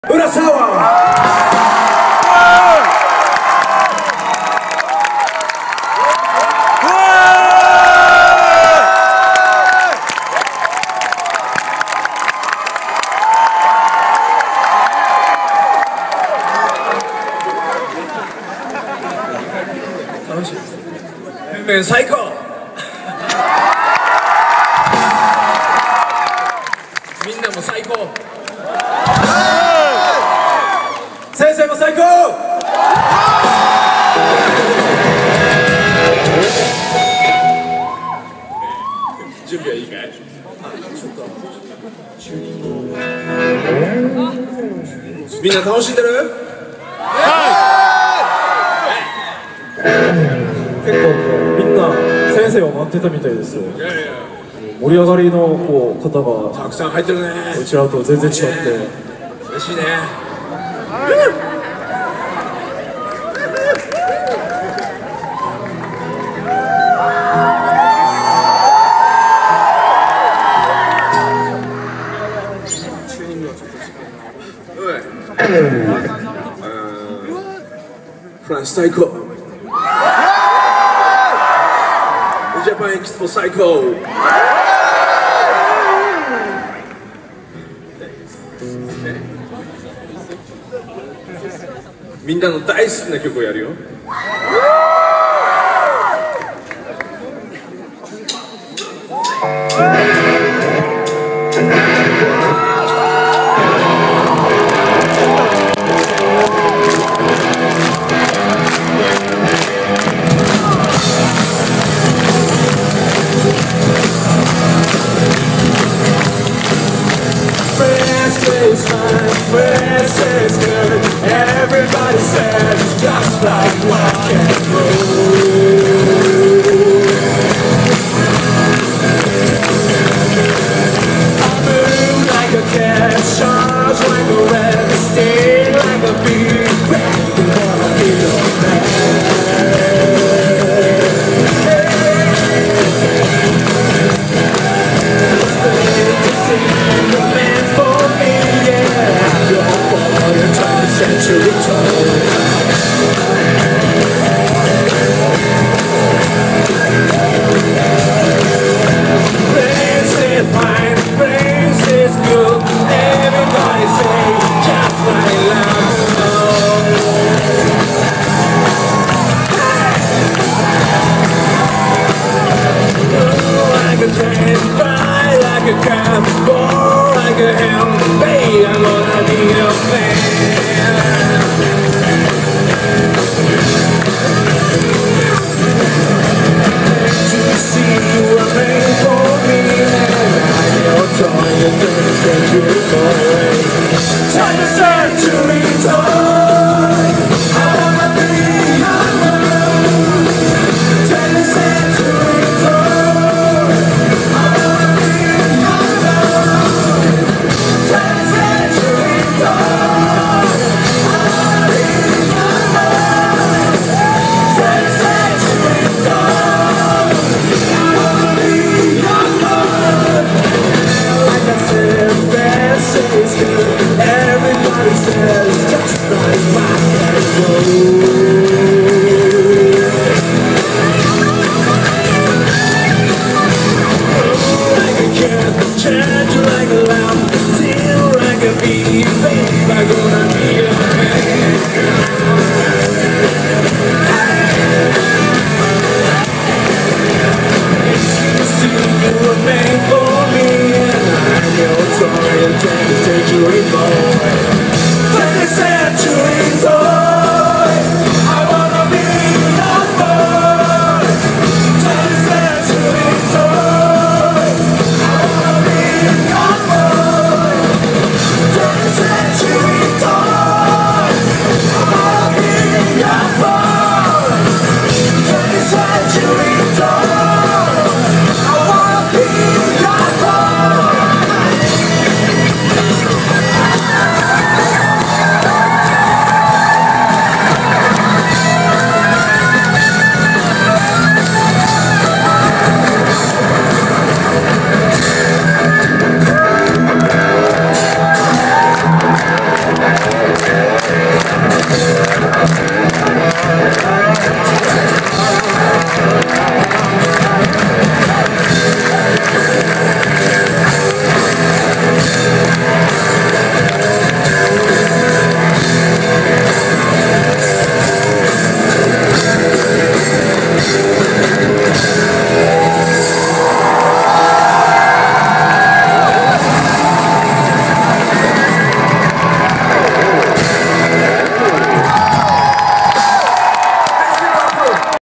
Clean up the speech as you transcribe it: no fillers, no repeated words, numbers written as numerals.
Urasawa! 楽しいです。変面最高。みんなも最高。先生も最高。準備はいいかい？みんな楽しんでる？ 結構みんな先生を待ってたみたいですよ。盛り上がりの方がたくさん入ってるね。 うちらと全然違って嬉しいね。フランス最高。ジャパンエキスポ最高。みんなの大好きな曲をやるよ。 France is good, everybody say